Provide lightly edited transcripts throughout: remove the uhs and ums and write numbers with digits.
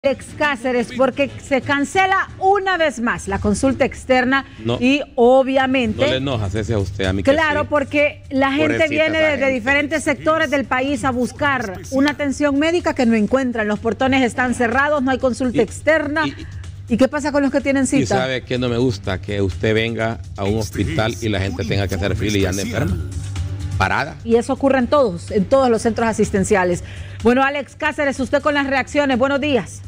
Alex Cáceres, porque se cancela una vez más la consulta externa y obviamente... No le enojas ese a usted, a mí. Claro, sí. porque la gente viene de diferentes sectores del país a buscar una atención médica que no encuentran. Los portones están cerrados, no hay consulta externa. ¿Y qué pasa con los que tienen cita? Y sabe que no me gusta que usted venga a un hospital y la gente tenga que hacer fila y ande enferma. Parada. Y eso ocurre en todos los centros asistenciales. Bueno, Alex Cáceres, usted con las reacciones. Buenos días.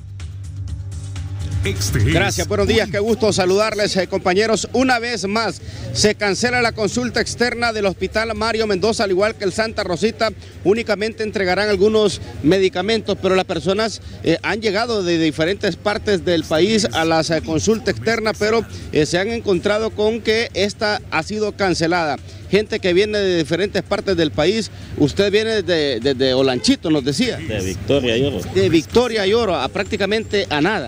Gracias, buenos días, qué gusto saludarles, compañeros. Una vez más se cancela la consulta externa del Hospital Mario Mendoza, al igual que el Santa Rosita. Únicamente entregarán algunos medicamentos, pero las personas han llegado de diferentes partes del país a la consulta externa, pero se han encontrado con que esta ha sido cancelada. Gente que viene de diferentes partes del país. Usted viene desde Olanchito, nos decía. De Victoria y Oro. De Victoria y Oro, a prácticamente a nada.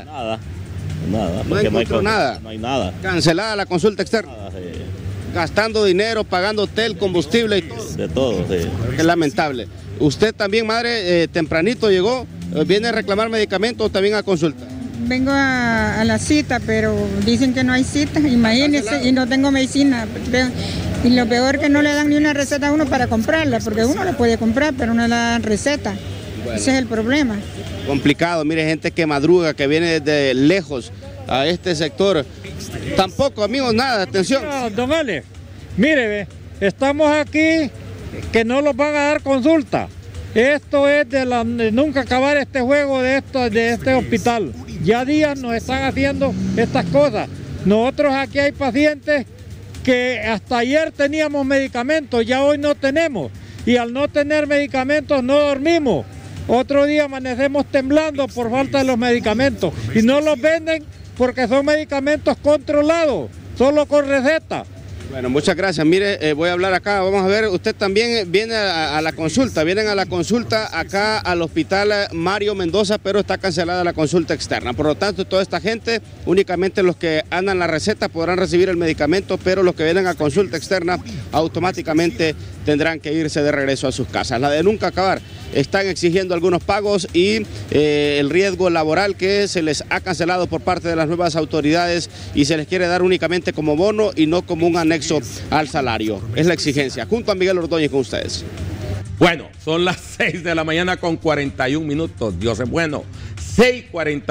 Nada. No encontró nada. No hay nada. Cancelada la consulta externa. Nada, sí. Gastando dinero, pagando hotel, combustible y todo. De todo, sí. Es lamentable. Usted también, madre, tempranito llegó, viene a reclamar medicamentos o también a consulta. Vengo a la cita, pero dicen que no hay cita, imagínense, y no tengo medicina. Y lo peor que no le dan ni una receta a uno para comprarla, porque uno la puede comprar, pero no le dan receta. Bueno, ese es el problema. Complicado, mire, gente que madruga, que viene desde lejos a este sector. Tampoco, amigos, nada, atención. No, don Alex, mire, estamos aquí que no los van a dar consulta. Esto es de nunca acabar este juego de este hospital. Ya días nos están haciendo estas cosas. Nosotros aquí hay pacientes que hasta ayer teníamos medicamentos, ya hoy no tenemos. Y al no tener medicamentos no dormimos. Otro día amanecemos temblando por falta de los medicamentos. Y no los venden porque son medicamentos controlados, solo con receta. Bueno, muchas gracias. Mire, voy a hablar acá. Vamos a ver, usted también viene a la consulta. Vienen a la consulta acá al Hospital Mario Mendoza, pero está cancelada la consulta externa. Por lo tanto, toda esta gente, únicamente los que andan la receta podrán recibir el medicamento, pero los que vienen a consulta externa automáticamente tendrán que irse de regreso a sus casas. La de nunca acabar. Están exigiendo algunos pagos y el riesgo laboral que se les ha cancelado por parte de las nuevas autoridades y se les quiere dar únicamente como bono y no como un anexo al salario. Es la exigencia. Junto a Miguel Ordóñez con ustedes. Bueno, son las 6 de la mañana con 41 minutos. Dios es bueno. 6:40.